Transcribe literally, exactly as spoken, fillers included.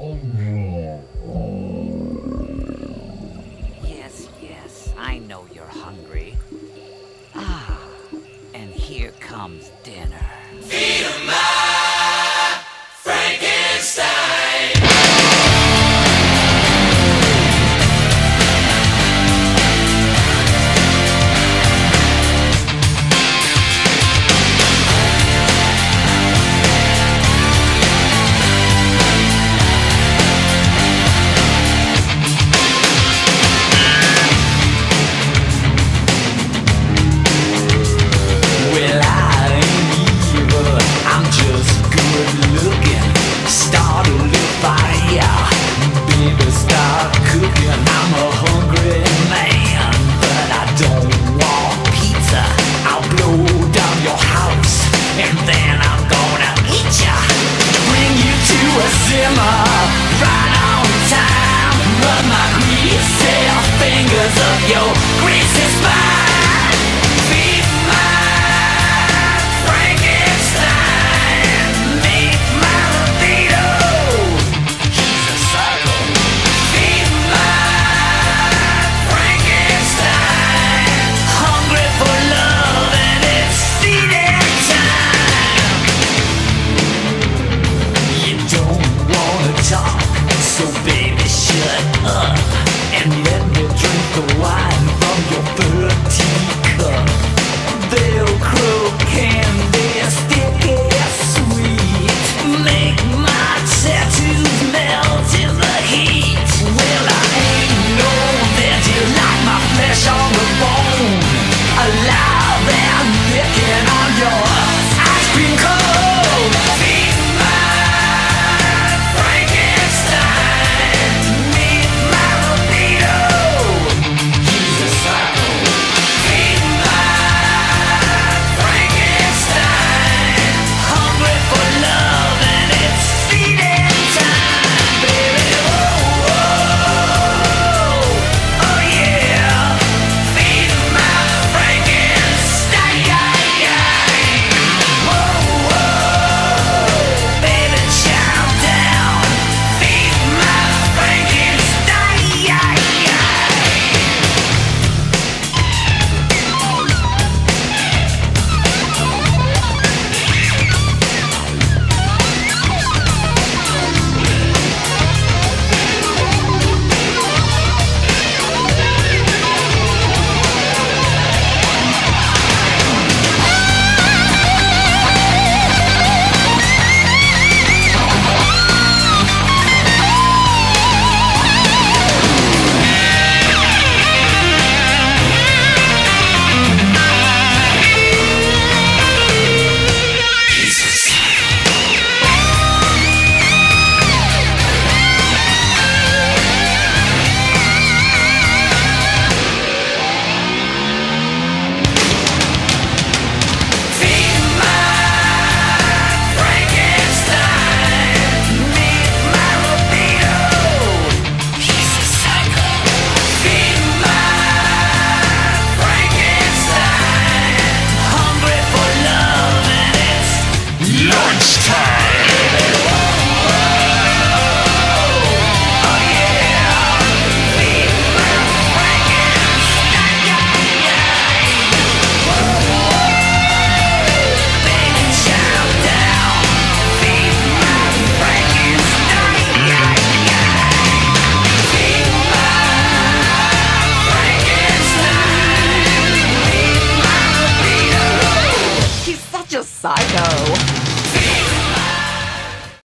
Yes, yes, I know you're hungry. Ah, and here comes dinner. Feed 'em my Frankenstein. Yo, greasy spine. Feed my Frankenstein. Meet my libido. He's a psycho. Feed my Frankenstein. Hungry for love and it's feeding time. You don't wanna talk, so baby shut up and let me drink the wine from your third teacup. Velcro candy, sticky sweet. Make my tattoos melt in the heat. Well, I ain't know that you like my flesh on the bone. Alive and licking on your ice cream cone. Feed my Frankenstein. Meet my libido. He's a psycho. Feed my Frankenstein. Hungry for love and it's feeding time, baby. Oh, oh, oh yeah. Feed my Frankenstein. Whoa, whoa, baby, chow down. Feed my Frankenstein. He's such a psycho.